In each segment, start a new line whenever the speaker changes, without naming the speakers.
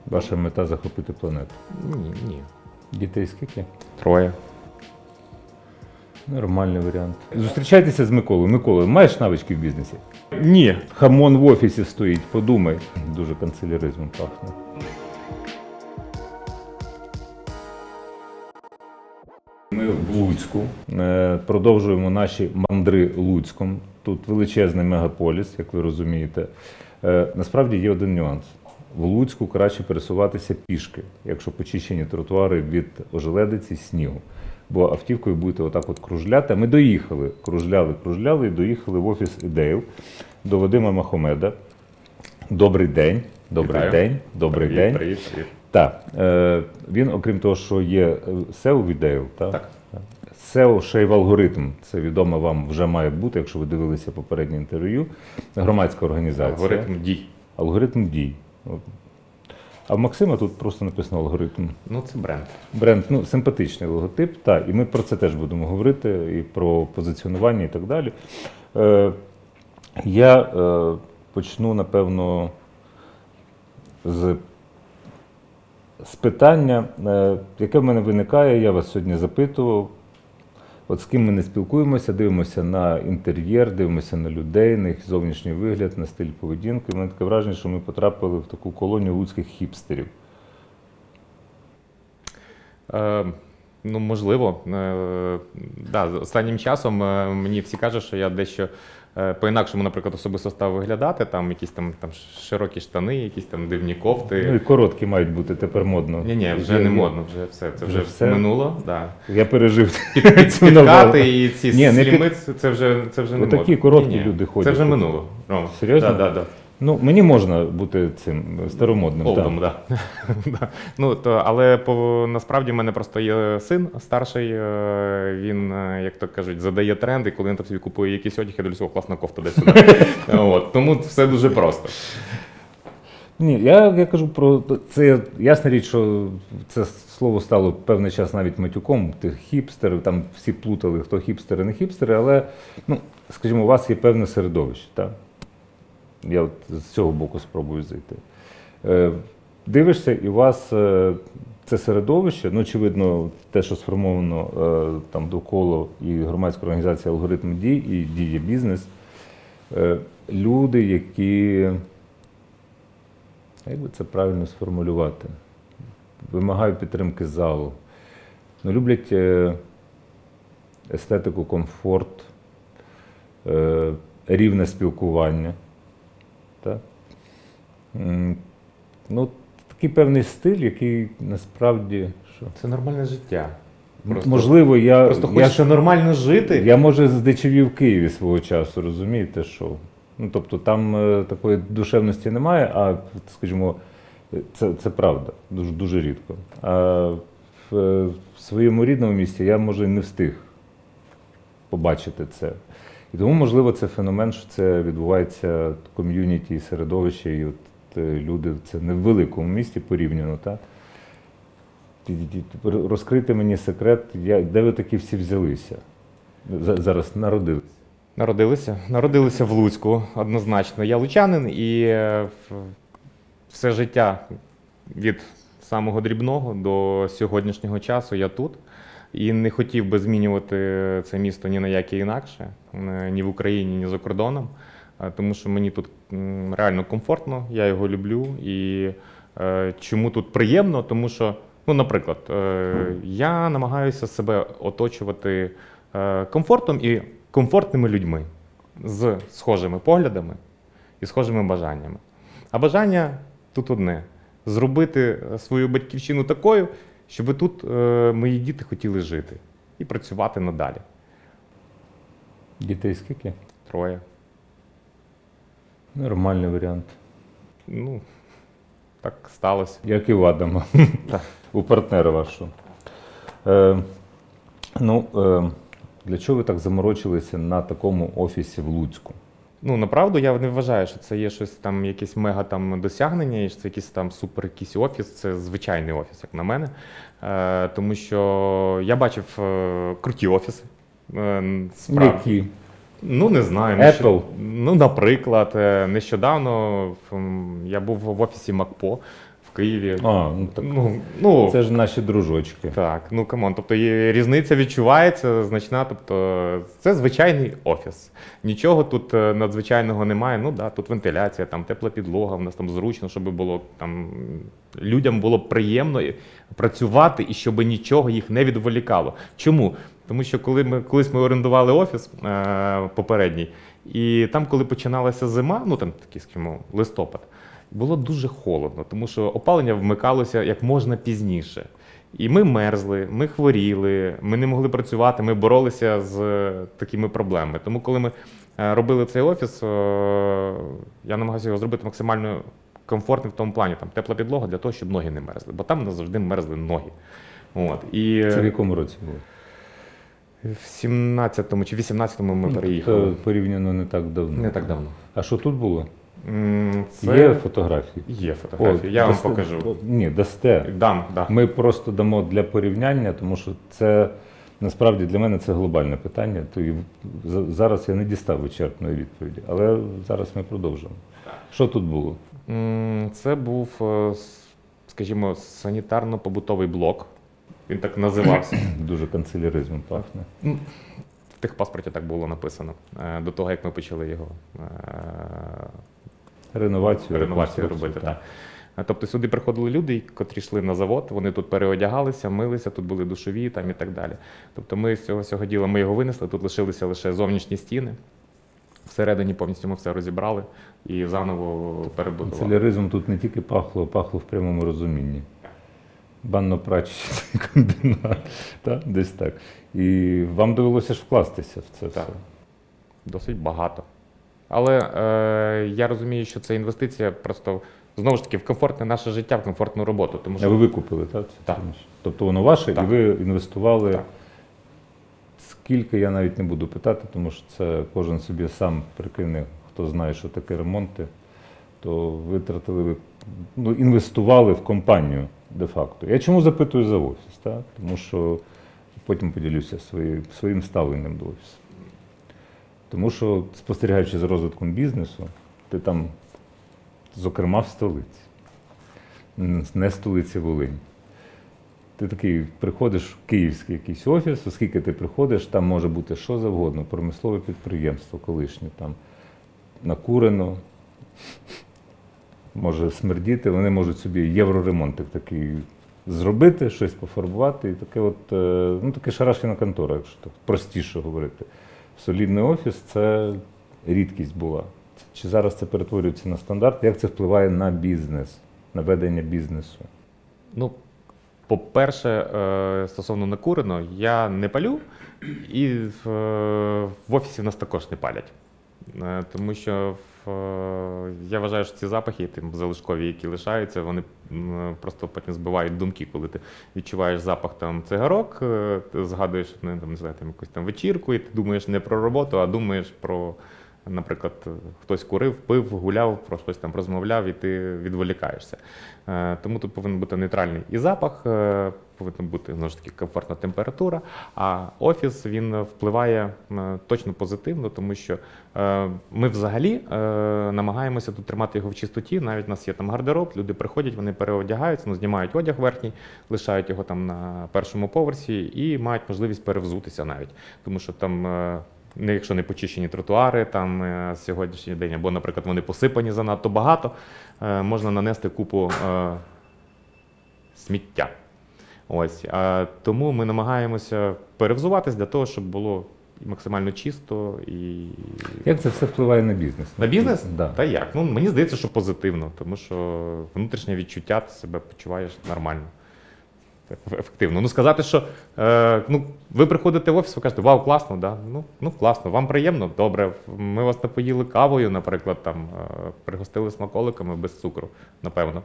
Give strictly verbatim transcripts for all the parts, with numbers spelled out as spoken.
Ваша мета – захопити планету?
Ні, ні.
Дітей скільки?
Троє.
Нормальний варіант. Зустрічайтеся з Миколою. Микола, маєш навички в бізнесі?
Ні.
Хамон в офісі стоїть, подумай. Дуже канцеляризмом пахне. Ми в Луцьку. Е, Продовжуємо наші мандри Луцьком. Тут величезний мегаполіс, як ви розумієте. Е, Насправді є один нюанс. В Луцьку краще пересуватися пішки, якщо почищені тротуари від ожеледиці, снігу. Бо автівкою будете отак от кружляти. А ми доїхали, кружляли, кружляли і доїхали в офіс ідеїв до Вадима Махомеда. Добрий день, добрий
Вітаю.
день, добрий
Привіт,
день.
привіт, привіт.
Так, е, він, окрім того, що є сео в ідеїв, так?
Так.
сео ще й в алгоритм. Це відомо вам вже має бути, якщо ви дивилися попереднє інтерв'ю. Громадська організація.
Алгоритм дій.
Алгоритм дій. А в Максима тут просто написано алгоритм.
Ну, це бренд.
Бренд, ну, симпатичний логотип, так, і ми про це теж будемо говорити, і про позиціонування і так далі. Е, я е, почну, напевно, з, з питання, е, яке в мене виникає, я вас сьогодні запитував. От з ким ми не спілкуємося, дивимося на інтер'єр, дивимося на людей, на їх зовнішній вигляд, на стиль поведінки. У мене таке враження, що ми потрапили в таку колонію луцьких хіпстерів.
Е, ну, можливо. Е, да, останнім часом е, мені всі кажуть, що я дещо е, по-інакшому, наприклад, особисто став виглядати. Там якісь там, там широкі штани, якісь там дивні кофти.
Ну і короткі мають бути тепер модно.
Ні-ні, вже
Я-
не модно, вже все. Це вже,
Вже все?
минуло. Да.
Я пережив
Під,
цю новелу.
підкати і ці
Ні, не під-
сліми, це вже, це вже не
Отакі
модно.
короткі
Ні-ні,
люди ходять.
Це вже минуло. Рома.
Серйозно?
Да, да, да.
Ну, мені можна бути цим старомодним.
Олдом,
так.
да. Да. Ну, то, але по, насправді в мене просто є син старший, е, він, е, як то кажуть, задає тренди, коли він там собі купує якийсь одяг, я дивлюся, о, класна кофта десь сюди. От, тому все дуже просто.
Ні, я, я кажу про це. Ясна річ, що це слово стало певний час навіть матюком. Ти хіпстер, там всі плутали, хто хіпстери, не хіпстери, але, ну, скажімо, у вас є певне середовище, так? Я от з цього боку спробую зайти. Е, дивишся, і у вас е, це середовище, ну, очевидно, те, що сформовано е, там довкола і громадська організація «Алгоритм дій», і «Діє бізнес», е, люди, які, як би це правильно сформулювати, вимагають підтримки залу, ну, люблять е, естетику, комфорт, е, рівне спілкування. Так? М, Ну, такий певний стиль, який насправді, що?
Це нормальне життя. Просто,
Можливо, я,
просто
я,
хочеться нормально жити.
я, може, здичавів в Києві свого часу, розумієте, що? Ну, тобто, там е, такої душевності немає, а, скажімо, це, це правда, дуже, дуже рідко. А в, е, в своєму рідному місті я, може, не встиг побачити це. І тому, можливо, це феномен, що це відбувається ком'юніті і середовище, і от е, люди, це не в великому місті порівняно, так? Розкрити мені секрет, я, де ви такі всі взялися? За- Зараз народилися.
Народилися. Народилися в Луцьку, однозначно. Я лучанин і е, в- все життя від самого дрібного до сьогоднішнього часу я тут. І не хотів би змінювати це місто ні на яке інакше, е, ні в Україні, ні за кордоном, е, тому що мені тут м, реально комфортно, я його люблю. І е, чому тут приємно? Тому що, ну, наприклад, е, я намагаюся себе оточувати е, комфортом і комфортними людьми з схожими поглядами і схожими бажаннями. А бажання тут одне – зробити свою батьківщину такою, щоб тут е, мої діти хотіли жити і працювати надалі.
Дітей скільки?
Троє.
Нормальний варіант.
Ну, так сталося.
Як і у Адама,
Так.
у партнера вашого. Е, ну, е, для чого ви так заморочилися на такому офісі в Луцьку?
Ну, направду, я не вважаю, що це є щось там, якесь мега там досягнення, і що це якийсь там супер якийсь офіс, це звичайний офіс, як на мене. Е, тому що я бачив е, круті офіси. Е, справді.
Які?
Ну, не знаю.
Apple?
Нещод... Ну, наприклад, е, нещодавно м, я був в офісі МакПо в Києві.
А, ну так.
Ну, ну,
Це ж наші дружочки.
Так, ну камон, тобто є, різниця відчувається значна, тобто це звичайний офіс. Нічого тут е, надзвичайного немає. Ну да, тут вентиляція, там тепла підлога, в нас там зручно, щоб було там людям було приємно працювати і щоб нічого їх не відволікало. Чому? Тому що коли ми колись ми орендували офіс е, попередній, і там, коли починалася зима, ну там такий, скажімо, листопад. Було дуже холодно, тому що опалення вмикалося як можна пізніше. І ми мерзли, ми хворіли, ми не могли працювати, ми боролися з такими проблемами. Тому коли ми робили цей офіс, я намагався його зробити максимально комфортним в тому плані. Там тепла підлога для того, щоб ноги не мерзли, бо там у нас завжди мерзли ноги. От. І
Це в якому році було?
В сімнадцятому чи вісімнадцятому ми
Ну,
переїхали.
це порівняно не так давно.
Не так давно.
А що тут було?
Це...
Є фотографії?
Є фотографії, я
дасте-
вам покажу.
о, Ні, дасте.
Дам, да.
Ми просто дамо для порівняння, тому що це насправді для мене це глобальне питання. То і за- зараз я не дістав вичерпної відповіді, але зараз ми продовжимо. Що тут було?
М, Це був, е, с- скажімо, санітарно-побутовий блок. Він так називався.
Дуже канцеляризмом пахне.
В техпаспорті так було написано е, до того, як ми почали його е,
Реновацію,
реновацію
реконструкцію,
робити. Так. Е, Тобто сюди приходили люди, котрі йшли на завод, вони тут переодягалися, милися, тут були душові там, і так далі. Тобто ми з цього всього діла ми його винесли, тут лишилися лише зовнішні стіни. Всередині повністю ми все розібрали і заново перебудували.
Канцеляризм тут не тільки пахло, а пахло в прямому розумінні. Банно-прачечний комбінат, та? Десь так. І вам довелося ж вкластися в це
Так.
все.
Досить багато. Але е, я розумію, що це інвестиція просто, знову ж таки, в комфортне наше життя, в комфортну роботу. Тому
А
що
ви викупили, так? це
Так.
приміщення? Тобто воно ваше,
Так.
і ви інвестували.
Так.
Скільки, я навіть не буду питати, тому що це кожен собі сам прикине, хто знає, що таке ремонти, то витратили ви, ну, інвестували в компанію де-факто. Я чому запитую за офіс? Так? Тому що потім поділюся свої, своїм ставленням до офісу. Тому що, спостерігаючи за розвитком бізнесу, ти там, зокрема, в столиці, не столиці Волинь. Ти такий приходиш в київський якийсь офіс, оскільки ти приходиш, там може бути що завгодно, промислове підприємство колишнє, там накурено, може смердіти, вони можуть собі євроремонтик такий зробити, щось пофарбувати, і таке от, е, ну таке шарашкіна контора, якщо так простіше говорити. Солідний офіс – це рідкість була. Чи зараз це перетворюється на стандарт? Як це впливає на бізнес, на ведення бізнесу?
Ну, по-перше, е, стосовно накурено, я не палю, і в, е, в офісі в нас також не палять. Е, Тому що в, е, я вважаю, що ці запахи, тим залишкові, які лишаються, вони м, просто потім збивають думки, коли ти відчуваєш запах там цигарок, е, ти згадуєш, ну, там, не знаю, там, якусь там вечірку, і ти думаєш не про роботу, а думаєш про, наприклад, хтось курив, пив, гуляв, про щось там розмовляв, і ти відволікаєшся. Е, Тому тут повинен бути нейтральний і запах, е, повинна бути, знову ж таки, комфортна температура, а офіс, він впливає е, точно позитивно, тому що е, ми взагалі е, намагаємося тут тримати його в чистоті, навіть у нас є там гардероб, люди приходять, вони переодягаються, ну, знімають одяг верхній, лишають його там на першому поверсі і мають можливість перевзутися навіть, тому що там е, не якщо не почищені тротуари там е, сьогоднішній день, або, наприклад, вони посипані занадто багато, е, можна нанести купу е, сміття. Ось, а, тому ми намагаємося перевзуватись для того, щоб було максимально чисто і.
Як це все впливає на бізнес?
На бізнес?
Да.
Та як? Ну, мені здається, що позитивно, тому що внутрішнє відчуття, ти себе почуваєш нормально. Ефективно. Ну, сказати, що е, ну, ви приходите в офіс, ви кажете, вау, класно, да? ну, ну класно, вам приємно, добре. Ми вас напоїли кавою, наприклад, там, е, пригостили смаколиками без цукру, напевно.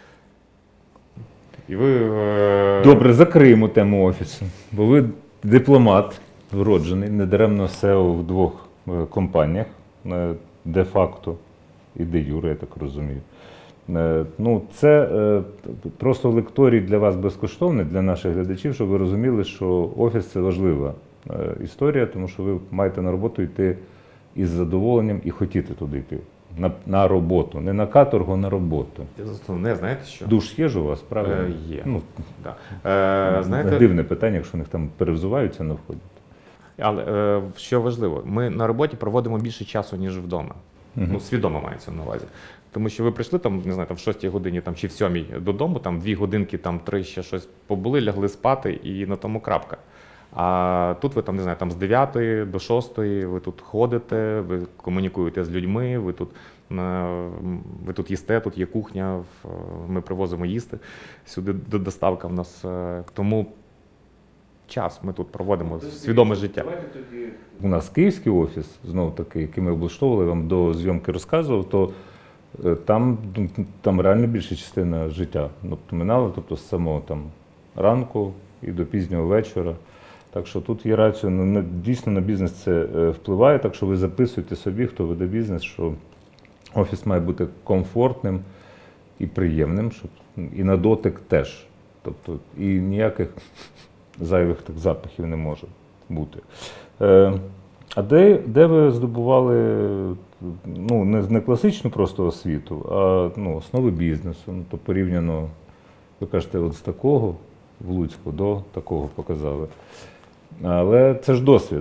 І ви, е...
Добре, закриємо тему офісу, бо ви дипломат вроджений, недаремно сео в двох е, компаніях, е, де-факто і де-юре, я так розумію. Е, ну, це е, просто лекторій для вас безкоштовний, для наших глядачів, щоб ви розуміли, що офіс – це важлива е, історія, тому що ви маєте на роботу йти із задоволенням і хотіти туди йти. на, на роботу. Не на каторгу, а на роботу.
Основне, знаєте що?
Душ є ж у вас, правильно?
Е, є.
Ну,
Да. Е, знаєте,
дивне питання, якщо у них там перевзуваються на вході.
але е, що важливо, ми на роботі проводимо більше часу, ніж вдома.
Мгм.
Ну, свідомо мається на увазі. Тому що ви прийшли там, не знаю, там в шостій годині там, чи в сьомій додому, там дві годинки, там три ще щось побули, лягли спати і на тому крапка. А тут ви там, не знаю, там з дев'ятої до шостої ви тут ходите, ви комунікуєте з людьми, ви тут, е, ви тут їсте, тут є кухня, в- ми привозимо їсти, сюди до- доставка в нас. е, Тому час ми тут проводимо, свідоме життя.
У нас київський офіс, знову таки, який ми облаштовували, вам до зйомки розказував, то е, там, ну, там реально більша частина життя тобто, минала, тобто з самого там ранку і до пізнього вечора. Так що тут є рація, ну, на- дійсно на бізнес це е, впливає, так що ви записуйте собі, хто веде бізнес, що офіс має бути комфортним і приємним, щоб, і на дотик теж. Тобто і ніяких зайвих так запахів не може бути. Е, а де, де ви здобували ну, не, не класичну просто освіту, а ну, основи бізнесу? Ну, то порівняно, ви кажете, от з такого в Луцьку до такого показали. Але це ж досвід.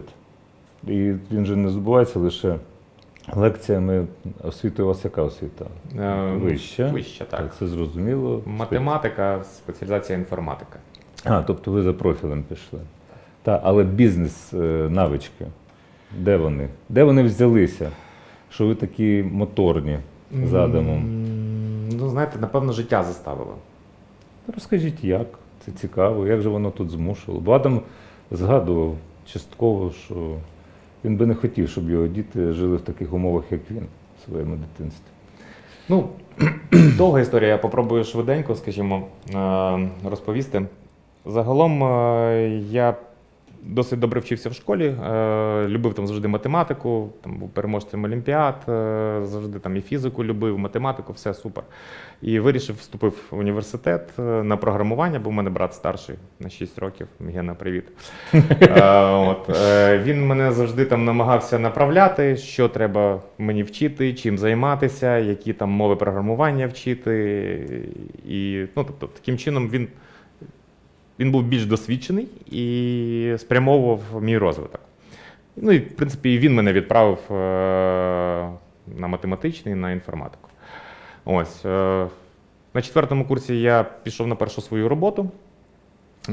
І він же не здобувається лише лекціями. Освіта у вас яка освіта?
Е,
Вища.
Вища, так.
Це зрозуміло.
Математика, спеціалізація інформатика.
А, тобто ви за профілем пішли. Так, але бізнес-навички, де вони? Де вони взялися? Що ви такі моторні задумом?
М, Ну, знаєте, напевно, життя заставило.
Розкажіть, як? Це цікаво, як же воно тут змушувало? Бо Адам згадував частково, що він би не хотів, щоб його діти жили в таких умовах, як він в своєму дитинстві.
Ну, довга історія, я попробую швиденько, скажімо, е, розповісти. Загалом е, я досить добре вчився в школі, е, любив там завжди математику, там був переможцем олімпіад, е, завжди там і фізику любив, математику, все супер. І вирішив, вступив в університет е, на програмування, бо в мене брат старший на шість років, Гена, привіт. Е, от, е, він мене завжди там намагався направляти, що треба мені вчити, чим займатися, які там мови програмування вчити. І, ну, тобто, таким чином він Він був більш досвідчений і спрямовував мій розвиток. Ну і, в принципі, він мене відправив е, на математичний, на інформатику. Ось. Е, на четвертому курсі я пішов на першу свою роботу е,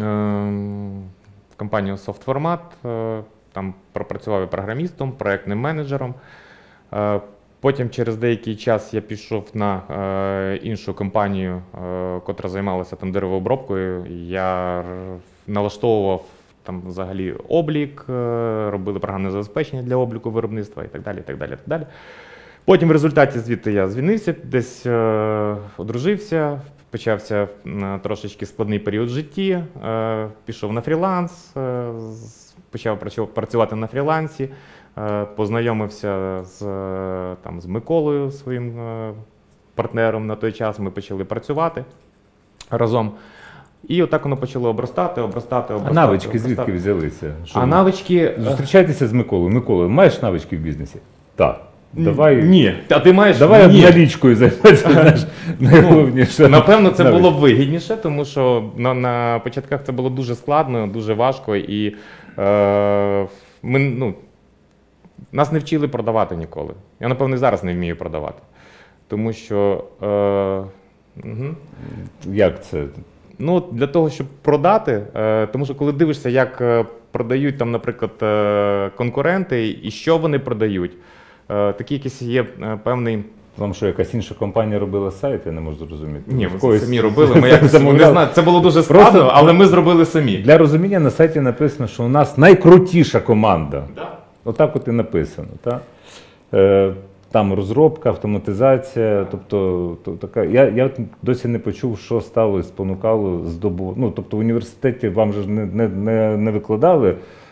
в компанію SoftFormat. Е, там пропрацював і програмістом, проєктним менеджером. Е, Потім через деякий час я пішов на е, іншу компанію, е, котра займалася там деревообробкою. Я р- налаштовував там взагалі облік, е, робили програмне забезпечення для обліку виробництва і так далі. І так далі, і так далі. Потім в результаті звідти я звільнився, десь е, одружився, почався м, трошечки складний період в житті, е, пішов на фріланс, е, з- почав працю- працювати на фрілансі. Е, Познайомився з, е, там, з Миколою, своїм е, партнером на той час. Ми почали працювати разом. І отак воно почало обростати, обростати,
А
обростати.
навички звідки
обростати.
взялися? Що
А
ви-
навички. е,
Зустрічайтеся з Миколою. Микола, маєш навички в бізнесі? Так. Давай,
Ні. А ти маєш?
давай
Ні.
налічкою займатися, знаєш, найголовніше.
Напевно, це
Навички.
було б вигідніше, тому що на, на початках це було дуже складно, дуже важко, і е, ми, ну, нас не вчили продавати ніколи. Я, напевно, і зараз не вмію продавати. Тому що е, угу.
Як це?
Ну, от для того, щоб продати, е, тому що коли дивишся, як е, продають, там, наприклад, е, конкуренти і що вони продають, е, такий якийсь є е, певний.
Вам що, якась інша компанія робила сайт, я не можу зрозуміти.
Ні,
В
ми
когось
самі робили. Ми якось,
замовляли.
не знаю, це було дуже складно,
Просто-
але ми зробили самі.
Для розуміння на сайті написано, що у нас найкрутіша команда.
Да.
Отак от і написано. Та? Е, там розробка, автоматизація. Тобто, то, така, я, я досі не почув, що стало і спонукало здобувати. Ну, тобто в університеті вам же ж не, не, не, не викладали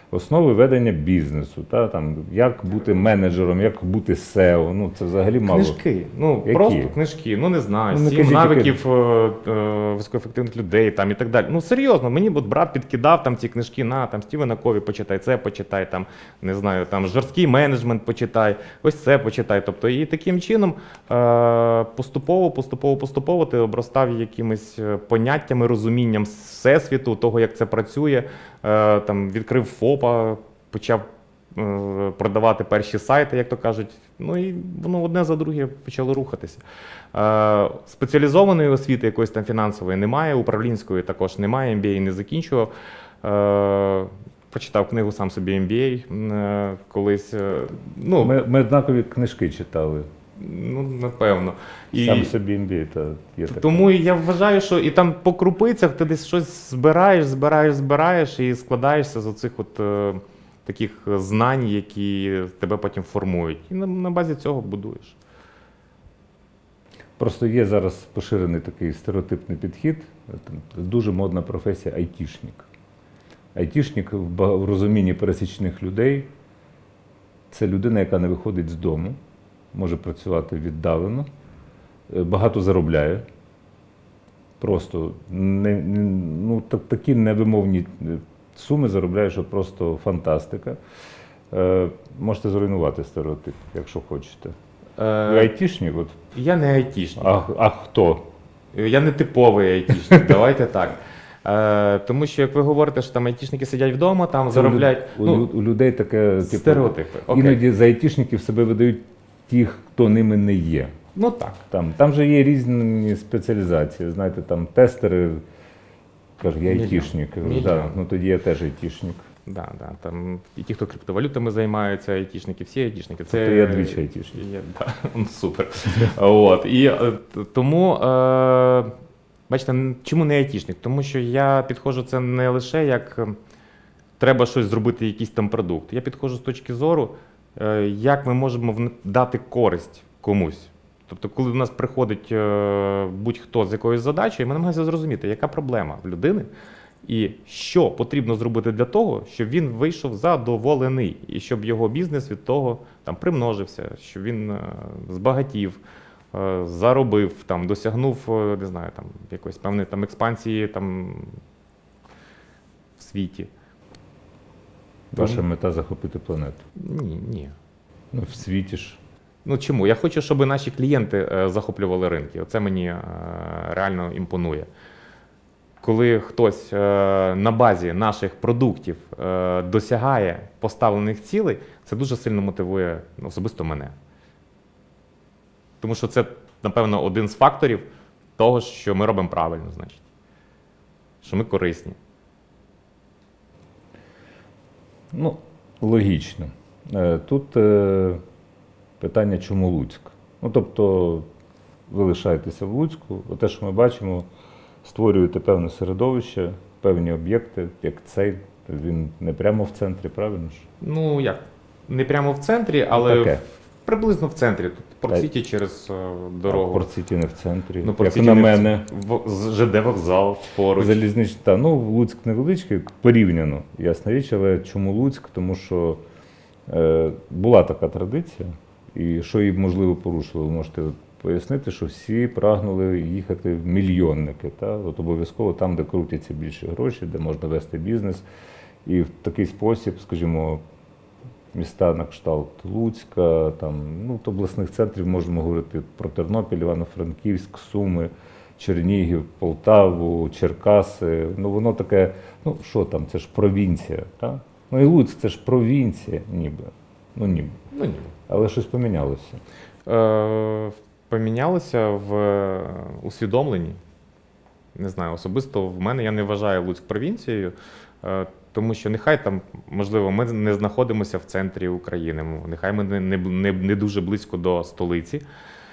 основи ведення бізнесу, та, там, як бути менеджером, як бути сео. Ну, це взагалі мало.
Книжки. Ну,
Які?
просто книжки. Ну, не знаю,
Ну, не
сім
кажіть,
навиків е, е, високоефективних людей там, і так далі. Ну, серйозно, мені от брат підкидав там ці книжки, на, там, Стівена Кові почитай, це почитай, там, не знаю, там, жорсткий менеджмент почитай, ось це почитай. Тобто, і таким чином е, поступово, поступово, поступово ти обростав якимись поняттями, розумінням всесвіту, того, як це працює, е, там, відкрив ФОПа, почав е, продавати перші сайти, як то кажуть. Ну і воно одне за друге почало рухатися. Е, спеціалізованої освіти якоїсь там фінансової немає, управлінської також немає, ем бі ей не закінчував. Е, Прочитав книгу сам собі ем бі ей е, колись. Е, ну,
Ми, ми однакові книжки читали.
ну, напевно. І
Сам собі ем бі ей, та є таке.
тому я вважаю, що і там по крупицях ти десь щось збираєш, збираєш, збираєш і складаєшся з оцих от е, таких знань, які тебе потім формують. І на, на базі цього будуєш.
Просто є зараз поширений такий стереотипний підхід. Там дуже модна професія айтішник. Айтішник в ба- в розумінні пересічних людей – це людина, яка не виходить з дому, може працювати віддалено, е, багато заробляє. Просто не, не, ну, так, такі невимовні е, суми заробляє, що просто фантастика. Е, можете зруйнувати стереотип, якщо хочете. Ви
Е,
айтішник? От,
я не айтішник.
а, а хто?
Я не типовий айтішник, давайте так. Е, тому що, як ви говорите, що там айтішники сидять вдома, там
Це
заробляють.
У,
ну,
лю- у людей таке типу,
стереотипи. Окей.
іноді за айтішників себе видають ті, хто ними не є.
Ну так.
Там, там же є різні спеціалізації. Знаєте, там тестери кажуть, я
Мільйон.
айтішник. Я кажу,
Мільйон.
да, ну тоді я теж айтішник.
Да, да, там і ті, хто криптовалютами займаються, айтішники, всі айтішники. Це
Тобто я двічі айтішник.
Я, да, ну, супер. От, і е, т- тому, е, бачите, н- чому не айтішник? Тому що я підходжу це не лише як е, треба щось зробити, якийсь там продукт. Я підходжу з точки зору, е, як ми можемо вн- дати користь комусь. Тобто, коли до нас приходить е, будь-хто з якоюсь задачею, ми намагаємося зрозуміти, яка проблема в людини, і що потрібно зробити для того, щоб він вийшов задоволений, і щоб його бізнес від того там примножився, щоб він е, збагатів, е, заробив, там, досягнув, е, не знаю, там, якоїсь певної там, експансії там, в світі.
Ваша мета захопити планету.
Ні, ні.
Ну, в світі ж.
Ну чому? Я хочу, щоб наші клієнти е, захоплювали ринки. Оце мені е, реально імпонує. Коли хтось е, на базі наших продуктів е, досягає поставлених цілей, це дуже сильно мотивує ну, особисто мене. Тому що це, напевно, один з факторів того, що ми робимо правильно, значить. Що ми корисні.
Ну, логічно. Е, Тут е, питання, чому Луцьк? Ну, тобто, ви лишаєтеся в Луцьку, те, що ми бачимо, створюєте певне середовище, певні об'єкти, як цей, він не прямо в центрі, правильно ж?
Ну, як? Не прямо в центрі, але
Таке.
в- приблизно в центрі. Тут Порт-Сіті через е, дорогу.
Порт-Сіті не в центрі.
Ну,
як
Порт-Сіті
на
не в
мене.
в- з- ЖД вокзал поруч.
Залізнич, та, ну, Луцьк невеличкий, порівняно, ясна річ, але чому Луцьк? Тому що е, була така традиція, і що її, можливо, порушило, ви можете пояснити, що всі прагнули їхати в мільйонники, та? От обов'язково там, де крутяться більше гроші, де можна вести бізнес. І в такий спосіб, скажімо, міста на кшталт Луцька, там, ну, от обласних центрів можемо говорити про Тернопіль, Івано-Франківськ, Суми, Чернігів, Полтаву, Черкаси. Ну, воно таке, ну, що там, це ж провінція, так? Ну і Луцьк, це ж провінція, ніби. Ну, ніби.
Ну, ні.
Але щось помінялося.
Е, помінялося в е, усвідомленні. Не знаю, особисто в мене я не вважаю Луцьк провінцією, е, тому що нехай там, можливо, ми не знаходимося в центрі України, нехай ми не, не, не, не дуже близько до столиці, е,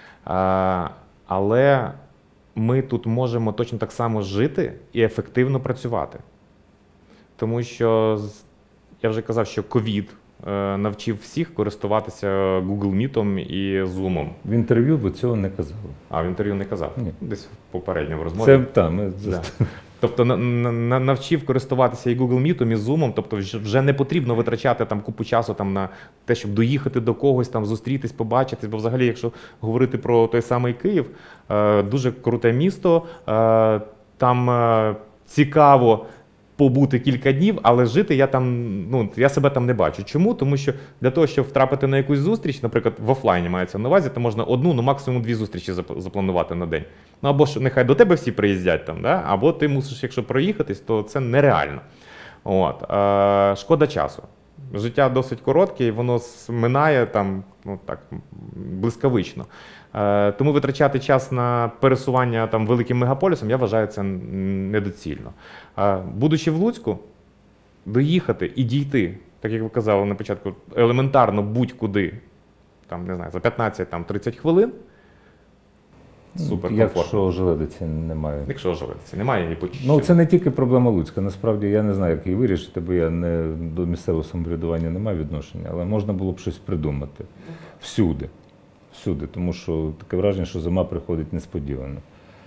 але ми тут можемо точно так само жити і ефективно працювати. Тому що, з- я вже казав, що ковід е, навчив всіх користуватися Google Meet і Zoom.
В інтерв'ю ви цього не казали.
А в інтерв'ю не казав?
Ні.
Десь попередньо в розмові.
Це, та, ми,
Да. Тобто на, на, навчив користуватися і Google Meet, і Zoom, тобто вже не потрібно витрачати там купу часу там на те, щоб доїхати до когось, там зустрітись, побачитись. Бо взагалі, якщо говорити про той самий Київ, е, дуже круте місто, е, там е, цікаво побути кілька днів, але жити я там, ну, я себе там не бачу. Чому? Тому що для того, щоб втрапити на якусь зустріч, наприклад, в офлайні мається на увазі, то можна одну, ну максимум дві зустрічі запланувати на день. Ну або ж нехай до тебе всі приїздять там, да? Або ти мусиш, якщо проїхатись, то це нереально. От. Е, шкода часу. Життя досить коротке, і воно минає там, ну, так, блискавично. Е, тому витрачати час на пересування там великим мегаполісом, я вважаю, це недоцільно. Е, будучи в Луцьку, доїхати і дійти, так як ви казали на початку, елементарно будь-куди, там, не знаю, за п'ятнадцять-тридцять хвилин, супер комфортно.
Якщо ожеледиці немає.
Якщо ожеледиці немає, і почищено.
Ну, це не тільки проблема Луцька. Насправді, я не знаю, як її вирішити, бо я не, до місцевого самоврядування не маю відношення, але можна було б щось придумати. Всюди. Всюди. Тому що таке враження, що зима приходить несподівано.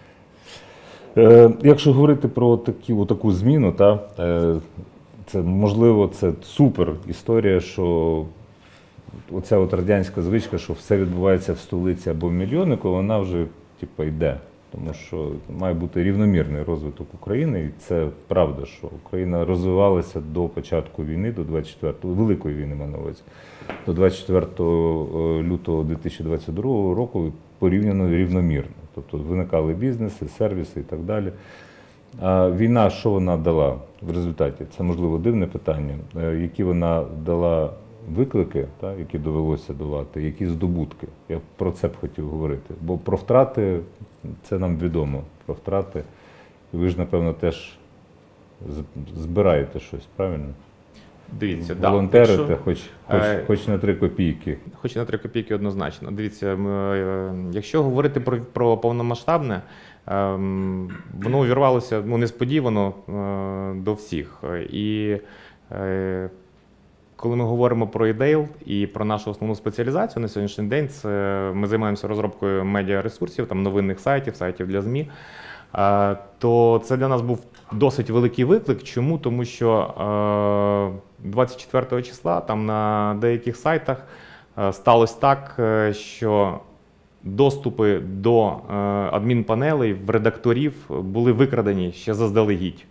Е, якщо говорити про такі, таку зміну, та, е, це, можливо, це супер історія, що оця от радянська звичка, що все відбувається в столиці або в мільйоннику, вона вже типу, йде. Тому що має бути рівномірний розвиток України, і це правда, що Україна розвивалася до початку війни, до двадцять четвертого, великої війни, маю на увазі, до двадцять четвертого лютого дві тисячі двадцять другого року порівняно рівномірно. Тобто виникали бізнеси, сервіси і так далі. А війна, що вона дала в результаті? Це, можливо, дивне питання. Які вона дала виклики, та, які довелося долати, які здобутки. Я про це б хотів говорити. Бо про втрати, це нам відомо, про втрати. І ви ж, напевно, теж збираєте щось, правильно?
Дивіться,
волонтерите,
да, якщо,
хоч, хоч,
е,
хоч на три копійки.
Хоч на три копійки однозначно. Дивіться, ми, е, якщо говорити про, про повномасштабне, е, воно увірвалося, ну, несподівано е, до всіх. І е, коли ми говоримо про ідейл і про нашу основну спеціалізацію на сьогоднішній день, це ми займаємося розробкою медіаресурсів, там новинних сайтів, сайтів для ЗМІ, е, то це для нас був досить великий виклик. Чому? Тому що двадцять четвертого числа там на деяких сайтах сталося так, що доступи до адмінпанелей в редакторів були викрадені ще заздалегідь.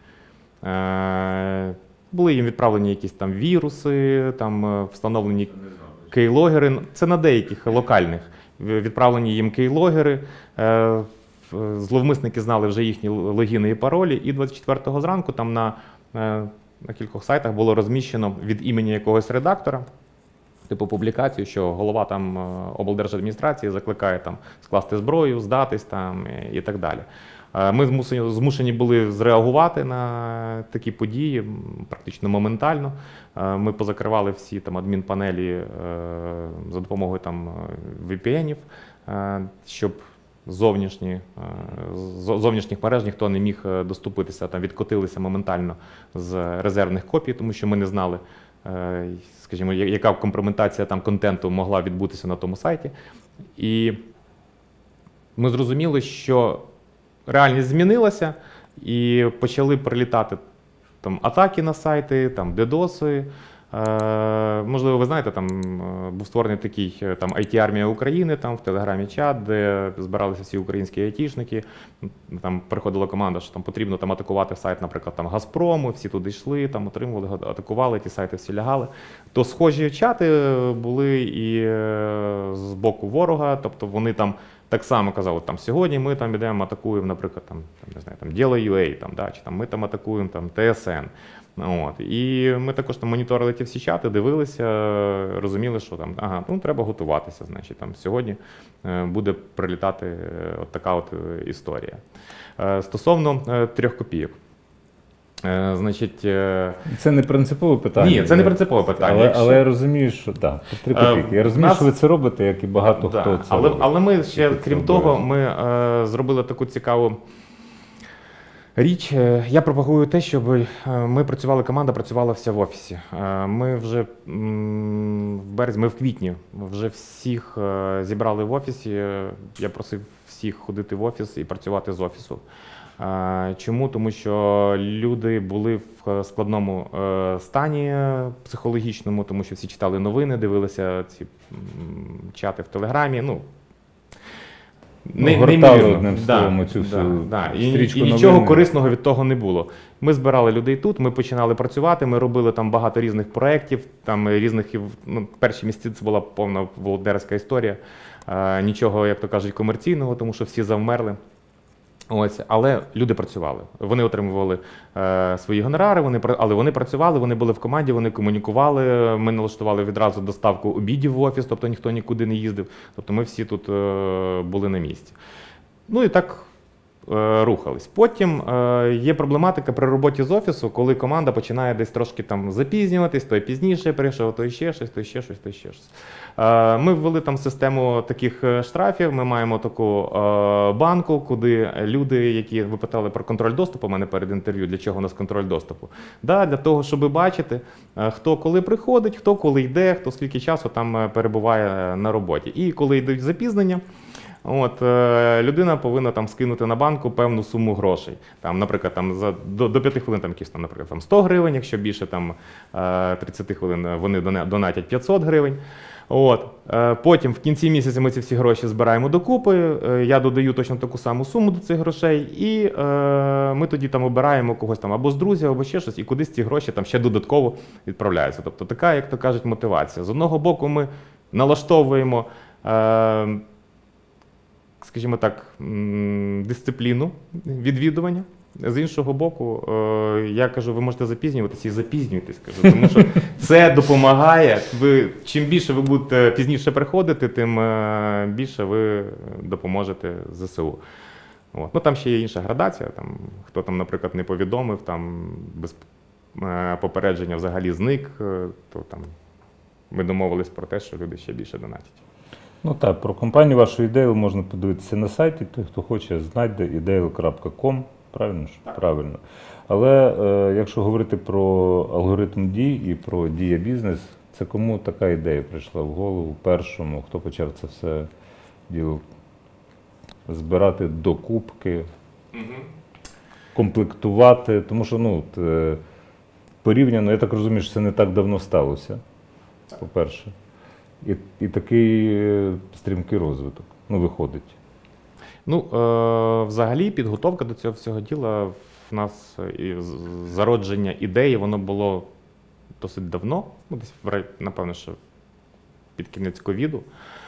Були їм відправлені якісь там віруси, там встановлені кейлогери. Це на деяких локальних. Відправлені їм кейлогери. Зловмисники знали вже їхні логіни і паролі, і двадцять четвертого зранку там на, на кількох сайтах було розміщено від імені якогось редактора типу публікацію, що голова там облдержадміністрації закликає там скласти зброю, здатись там і так далі. Ми змушені, змушені були зреагувати на такі події практично моментально. Ми позакривали всі там адмінпанелі за допомогою там ві пі енів, щоб Зовнішні, зовнішніх мереж ніхто не міг доступитися, там відкотилися моментально з резервних копій, тому що ми не знали, скажімо, яка компрометація там контенту могла відбутися на тому сайті. І ми зрозуміли, що реальність змінилася, і почали прилітати там атаки на сайти, там дедоси. Е, можливо, ви знаєте, там був створений такий там ай ті-армія України, там в Телеграмі чат, де збиралися всі українські айтішники. Там приходила команда, що там потрібно там атакувати сайт, наприклад, там Газпрому, всі туди йшли, там отримували, атакували, ті сайти всі лягали. То схожі чати були і з боку ворога, тобто вони там так само казали, там сьогодні ми там ідемо, атакуємо, наприклад, там, там не знаю, там Діло.ua, там, да, чи там ми там атакуємо там те ес ен. От. І ми також там моніторили ті всі чати, дивилися, розуміли, що там, ага, ну треба готуватися, значить, там сьогодні буде прилітати от така от історія. Стосовно трьох копійок. Значить,
це не принципове питання.
Ні, це не принципове питання.
Але, але я розумію, що так, три копійки. Я розумію, нас... що ви це робите, як і багато да, хто це
але,
робить.
Але ми ще, крім того, ми е, зробили таку цікаву річ. Я пропагую те, щоб ми працювали, команда працювала вся в офісі. Ми вже в березні, ми в квітні вже всіх зібрали в офісі. Я просив всіх ходити в офіс і працювати з офісу. Чому? Тому що люди були в складному стані психологічному, тому що всі читали новини, дивилися ці чати в Телеграмі. Ну,
Не, ну, гортали одним словом цю всю
да, да. стрічку. І, і нічого корисного від того не було. Ми збирали людей тут, ми починали працювати, ми робили там багато різних проєктів, там різних, ну, перші місяці це була повна волонтерська історія. А, нічого, як то кажуть, комерційного, тому що всі завмерли. Ось, але люди працювали. Вони отримували е, свої гонорари, вони, але вони працювали, вони були в команді, вони комунікували. Ми налаштували відразу доставку обідів в офіс, тобто ніхто нікуди не їздив. Тобто ми всі тут е, були на місці. Ну і так е, рухались. Потім е, є проблематика при роботі з офісу, коли команда починає десь трошки там запізнюватись, той пізніше прийшов, той ще щось, той ще щось, той ще щось. Ми ввели там систему таких штрафів, ми маємо таку банку, куди люди, які ви питали про контроль доступу, у мене перед інтерв'ю, для чого у нас контроль доступу? Да, для того, щоб бачити, хто коли приходить, хто коли йде, хто скільки часу там перебуває на роботі. І коли йдуть запізнення, от, людина повинна там скинути на банку певну суму грошей. Там, наприклад, там, за, до, до п'яти хвилин там, якісь, там, наприклад, там, сто гривень, якщо більше там, тридцять хвилин вони донатять п'ятсот гривень. От. Потім в кінці місяця ми ці всі гроші збираємо докупи, я додаю точно таку саму суму до цих грошей, і е, ми тоді там обираємо когось там або з друзів, або ще щось, і кудись ці гроші там ще додатково відправляються. Тобто така, як то кажуть, мотивація. З одного боку ми налаштовуємо, е, скажімо так, дисципліну відвідування. З іншого боку, я кажу, ви можете запізнюватися і запізнюйтесь, кажу, тому що це допомагає. Ви, чим більше ви будете пізніше приходити, тим більше ви допоможете ЗСУ. От. Ну, там ще є інша градація, там, хто там, наприклад, не повідомив, там без попередження взагалі зник, то там ми домовились про те, що люди ще більше донатять.
Ну так, про компанію, вашу ідею можна подивитися на сайті, той, хто хоче, знайде ідейл крапка ком. Правильно ж? Правильно. Але е, якщо говорити про алгоритм дій і про Дія Бізнес, це кому така ідея прийшла в голову першому, хто почав це все діло збирати докупки, угу. комплектувати, тому що, ну, от, е, порівняно, я так розумію, що це не так давно сталося, по-перше. І, і такий е, стрімкий розвиток, ну, виходить.
Ну, е, взагалі, підготовка до цього всього діла в нас і зародження ідеї, воно було досить давно, ну, десь, напевно, що під кінець ковіду.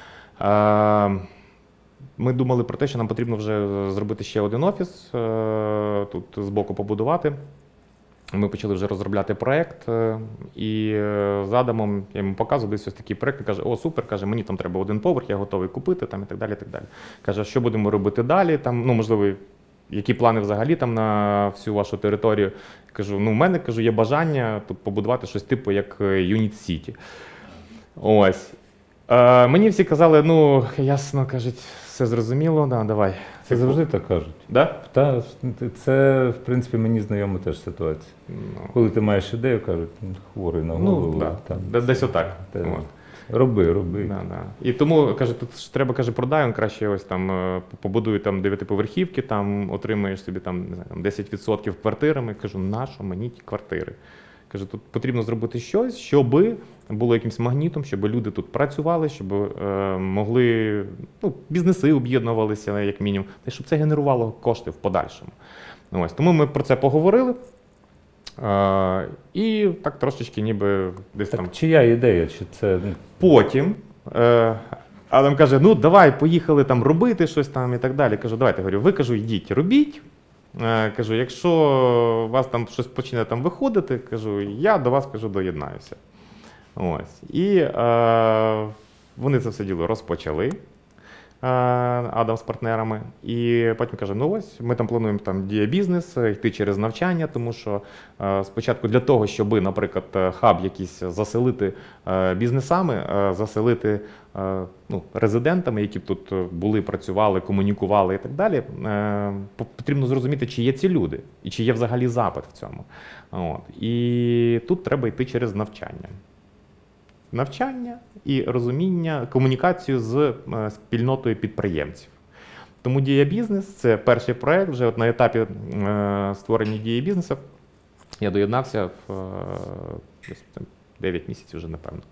Е, ми думали про те, що нам потрібно вже зробити ще один офіс, е, тут збоку побудувати. Ми почали вже розробляти проєкт, і з Адамом я йому показував десь ось такий проєкт, і каже, о, супер, каже, мені там треба один поверх, я готовий купити, там, і так далі, і так далі. Каже, що будемо робити далі, там, ну, можливо, які плани взагалі там на всю вашу територію. Кажу, ну, в мене, кажу, є бажання тут побудувати щось типу, як Юніт Сіті. Ось. Е, мені всі казали, ну, ясно, кажуть, все зрозуміло, да, давай.
Це завжди так кажуть.
Да?
Та, це, в принципі, мені знайома теж ситуація. Ну. Коли ти маєш ідею, кажуть, хворий на голову.
Ну, да.
Там,
десь отак.
Те, роби, роби.
Да, да. І тому, каже, тут треба, каже, продай, он краще ось там побудуй там дев'ятиповерхівки, там отримаєш собі там, не знаю, там десять відсотків квартирами. Кажу, нащо мені ті квартири? Каже, тут потрібно зробити щось, щоб було якимось магнітом, щоб люди тут працювали, щоб е, могли, ну, бізнеси об'єднувалися, як мінімум, і щоб це генерувало кошти в подальшому. Ось, тому ми про це поговорили. Е, і так трошечки ніби десь
так,
там.
Чия ідея? Чи це...
Потім е, Адам каже, ну давай, поїхали там робити щось там і так далі. Кажу, давайте, говорю, ви, кажу, йдіть, робіть. Е, кажу, якщо у вас там щось почне там виходити, кажу, я до вас, кажу, доєднаюся. Ось. І е, вони це все діло розпочали, е, Адам з партнерами. І потім каже, ну ось, ми там плануємо там Дія Бізнес, йти через навчання, тому що е, спочатку для того, щоб, наприклад, хаб якийсь заселити е, бізнесами, е, заселити е, ну, резидентами, які б тут були, працювали, комунікували і так далі, е, потрібно зрозуміти, чи є ці люди, і чи є взагалі запит в цьому. От. І тут треба йти через навчання. Навчання і розуміння, комунікацію з спільнотою підприємців. Тому Дія Бізнес – це перший проект, вже от на етапі е, створення Дії бізнесу. Я доєднався в е, дев'ять місяців вже, напевно.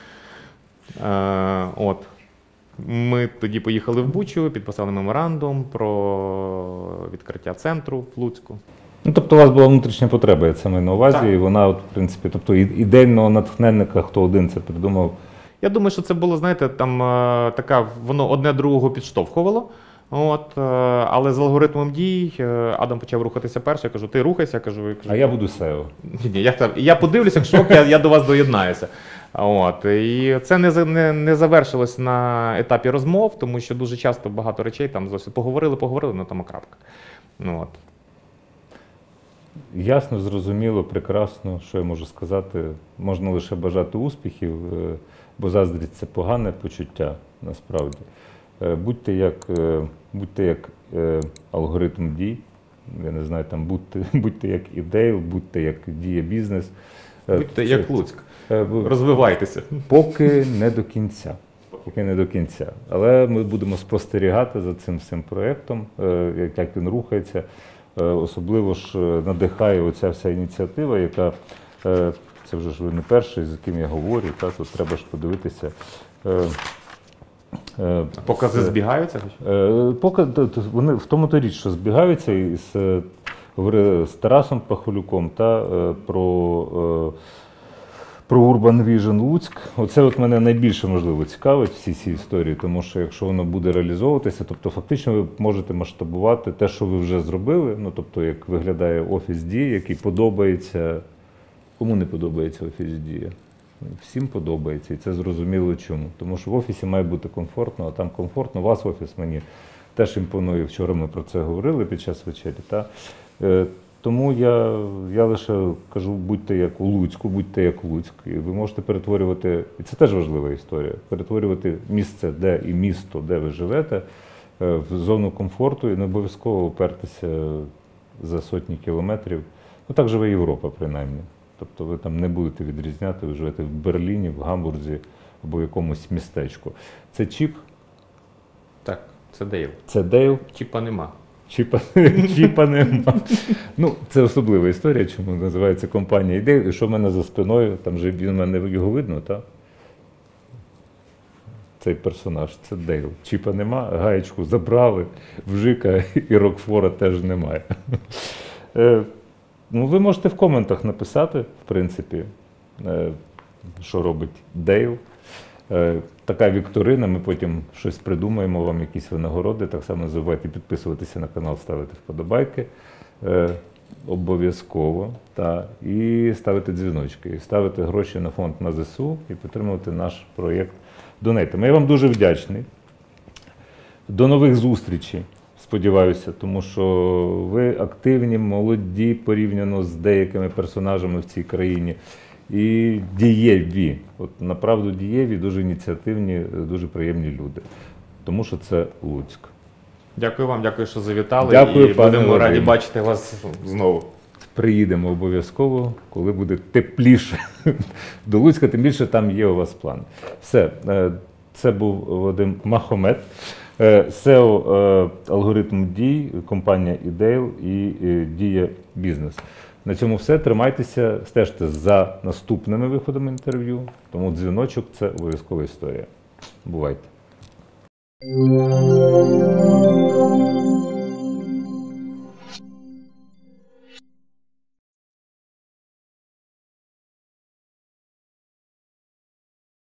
Е, от. Ми тоді поїхали в Бучу, підписали меморандум про відкриття центру в Луцьку.
Ну, тобто у вас була внутрішня потреба, я це маю на увазі,
Так.
і вона, от, в принципі, тобто і- ідейного натхненника, хто один це придумав.
Я думаю, що це було, знаєте, там е, така, воно одне другого підштовхувало. От, е, але з алгоритмом дій е, Адам почав рухатися перший. Я кажу, ти рухайся, я кажу, я кажу
А я буду сео.
Ні, ні, я, там- я подивлюся, якщо я, я до вас доєднаюся. От, і це не, за- не, не завершилось на етапі розмов, тому що дуже часто багато речей там зовсім поговорили, поговорили, ну там крапка. Ну, от.
Ясно, зрозуміло, прекрасно, що я можу сказати. Можна лише бажати успіхів, е, бо заздрість – це погане почуття, насправді. Е, Будьте як, е, будьте як е, алгоритм дій, я не знаю, там, будьте, будьте як ідейл, будьте як Дія Бізнес. Е,
Будьте
це-
як Луцьк,
е, ви-
розвивайтеся.
Поки не до кінця. Поки не до кінця. Але ми будемо спостерігати за цим всім проєктом, е, як- як він рухається. Е, Особливо ж е, надихає оця вся ініціатива, яка, е, це вже ж ви не перший, з ким я говорю, та, тут треба ж подивитися. е, е,
Покази
з-
збігаються?
Е, Поки т- т- вони в тому то річ, що збігаються із е, говорили з Тарасом Пахолюком та е, про, е, про Urban Vision Луцьк. Оце от мене найбільше можливо цікавить всі ці історії, тому що якщо воно буде реалізовуватися, тобто фактично ви можете масштабувати те, що ви вже зробили. Ну тобто, як виглядає офіс Дії, який подобається. Кому не подобається офіс Дія? Всім подобається, і це зрозуміло чому. Тому що в офісі має бути комфортно, а там комфортно. У вас офіс мені теж імпонує. Вчора ми про це говорили під час вечері. Та? Е, тому я, я лише кажу, будьте як у Луцьку, будьте як Луцьк. І ви можете перетворювати, і це теж важлива історія, перетворювати місце, де і місто, де ви живете, е, в зону комфорту і не обов'язково опертися за сотні кілометрів. Ну так живе Європа, принаймні. Тобто ви там не будете відрізняти, ви живете в Берліні, в Гамбурзі або в якомусь містечку. Це чіп,
Так, це Дейл.
це Дейл,
Чіпа нема.
чіпа, чіпа нема. Ну, це особлива історія, чому називається компанія Дейл. І що в мене за спиною, там же він, в мене його видно, так? Цей персонаж, це Дейл. Чіпа нема, гаєчку забрали, вжика і Рокфора теж немає. Е, Ну, ви можете в коментах написати, в принципі, е, що робить Дейл. Е, Така вікторина, ми потім щось придумаємо, вам якісь винагороди. Так само не забувайте підписуватися на канал, ставити вподобайки. Е, Обов'язково. Та, і ставити дзвіночки, і ставити гроші на фонд на ЗСУ і підтримувати наш проєкт донейтами. Я вам дуже вдячний. До нових зустрічей. Сподіваюся, тому що ви активні, молоді порівняно з деякими персонажами в цій країні. І дієві. От направду дієві, дуже ініціативні, дуже приємні люди. Тому що це Луцьк.
Дякую вам, дякую, що завітали.
Дякую,
і
пане
будемо
Вадим.
раді бачити вас знову.
Приїдемо обов'язково, коли буде тепліше до Луцька, тим більше там є у вас план. Все, е, це був Вадим Махомед, е, сео е, алгоритм дій, компанія ідейл і е, Дія Бізнес. На цьому все. Тримайтеся, стежте за наступними виходами інтерв'ю, тому дзвіночок – це обов'язкова історія. Бувайте.